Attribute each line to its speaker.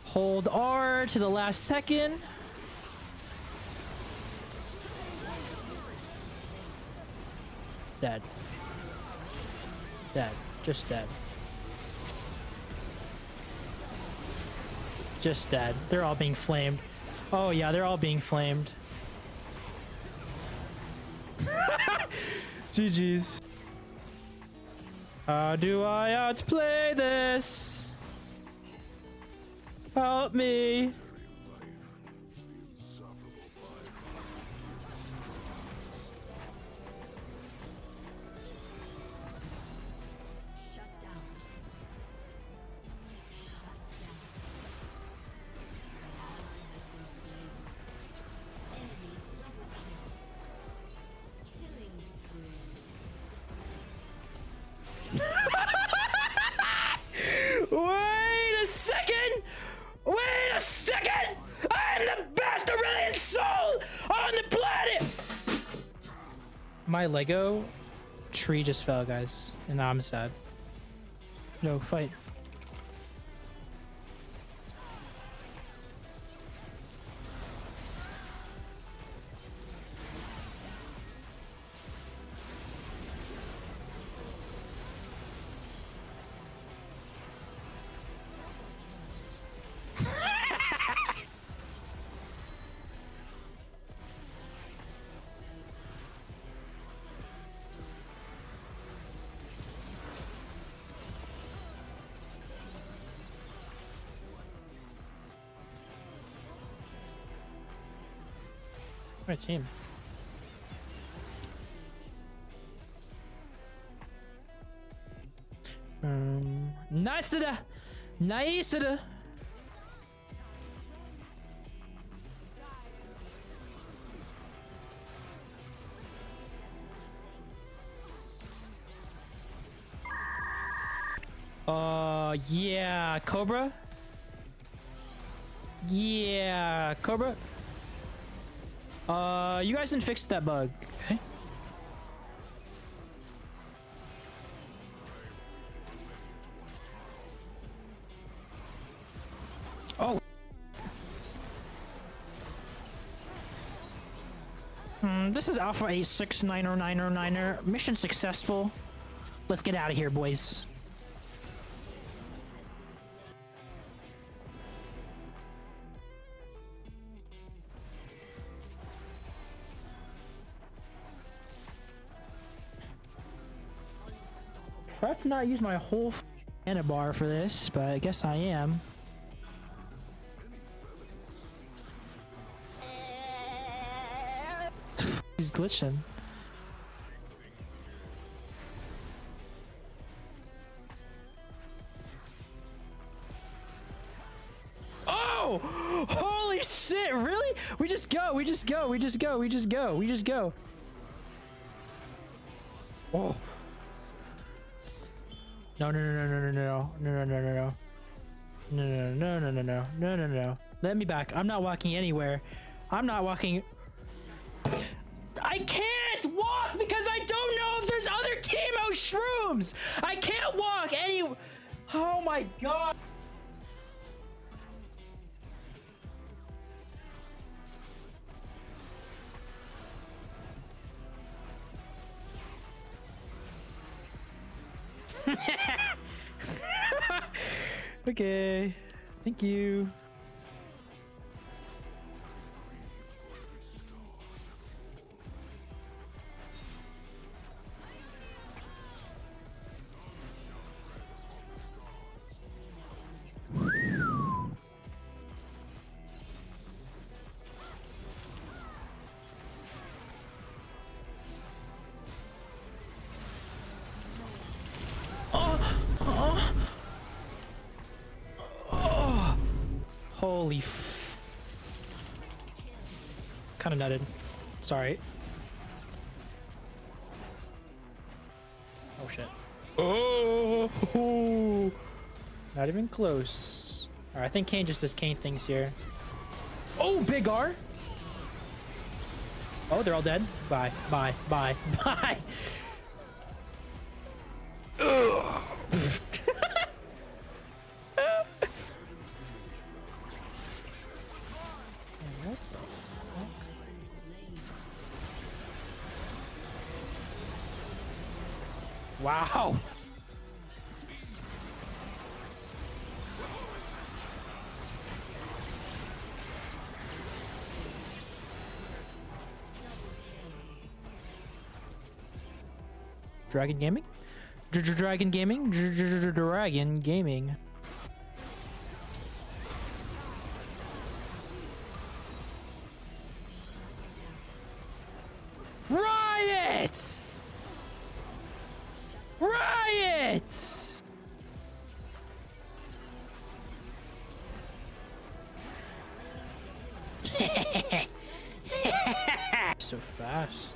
Speaker 1: Hold R to the last second. Dead. Dead. Just dead. Just dead. They're all being flamed. Oh yeah, they're all being flamed. GG's. How do I outplay this? Help me. Wait a second! Wait a second! I am the best Aurelion Sol on the planet! My Lego tree just fell, guys, and now I'm sad. No, fight. What a team. Nice to the, nice to the. Yeah, Cobra. Yeah, Cobra. You guys didn't fix that bug, okay? Oh. This is Alpha 8690909er. Mission successful. Let's get out of here, boys. I have to not use my whole mana bar for this, but I guess I am. He's glitching. Oh! Holy shit, really? We just go, we just go, we just go, we just go, we just go. Oh. No, no, no, no, no, no, no, no, no, no, no, no, no, no, no, no, no, no, no, no. Let me back. I'm not walking anywhere. I'm not walking. I can't walk because I don't know if there's other Teemo shrooms. I can't walk any. Oh my god. Okay, thank you. Holy f... Kinda nutted. Sorry. Oh shit. Oh! Not even close. Alright, I think Kane just does Kane things here. Oh, big R! Oh, they're all dead. Bye, bye, bye, bye! Wow. Dragon Gaming? Dragon Gaming? Dragon Gaming. Riot! Riot! So fast.